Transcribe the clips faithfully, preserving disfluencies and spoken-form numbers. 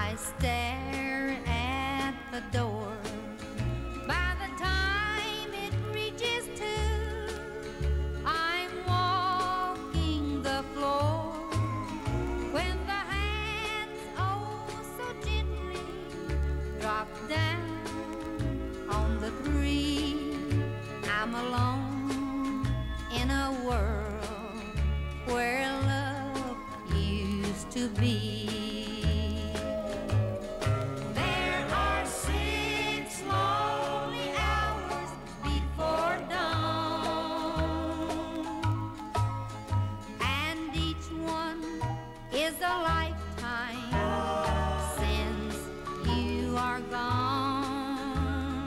I stare at the door. By the time it reaches two, I'm walking the floor. When the hands oh so gently drop down on the three, I'm alone in a world where love used to be. There are six lonely hours before dawn, and each one is a lifetime since you are gone.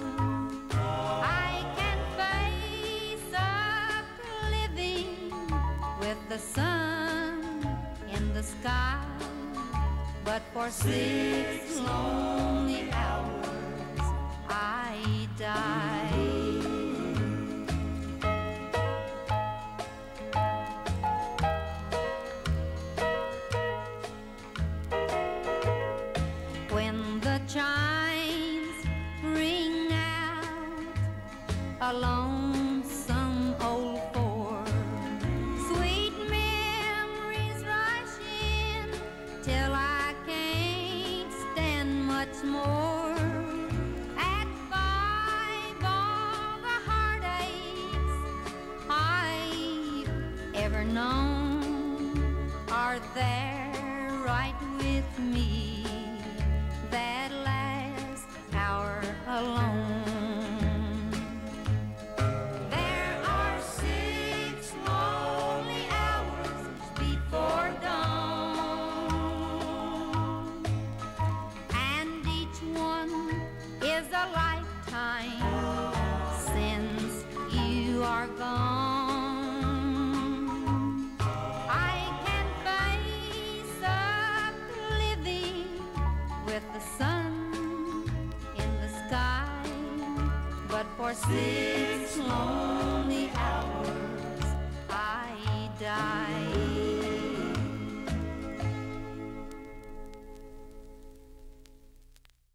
I can face up living with the sun in the sky, but for six lonely hours I die. When the chimes ring out a lonesome old ford, sweet memories rush in till I can't stand much more. At five, all the heartaches I've ever known are there right with me. That last hour alone. There are six lonely hours before dawn, and each one is a lifetime since you are gone. I can face up living with the sun in the sky, but for six lonely hours I die.